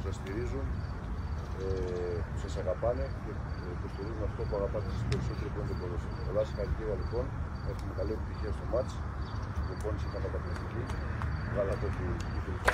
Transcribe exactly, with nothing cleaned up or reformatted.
σας στηρίζουν, ε, που σας αγαπάνε και που στηρίζουν αυτό που αγαπάτε εσείς περισσότερο που είναι το ποδόσφαιρο. Πολλά συγχαρητήρια λοιπόν, έχουμε καλή επιτυχία στο μάτς, η προπόνηση ήταν καταπληκτική, βγάλατε ό,τι ήθελε.